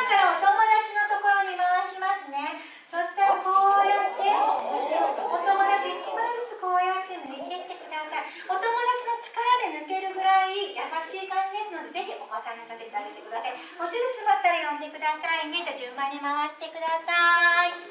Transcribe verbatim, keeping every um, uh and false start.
からお友達のところに回しますね。そしたらこうやってお友達いちまいずつこうやって抜いていってください。お友達の力で抜けるぐらい優しい感じですので、ぜひお子さんにさせてあげてください。もちろん詰まったら呼んでくださいね。じゃあ順番に回してください。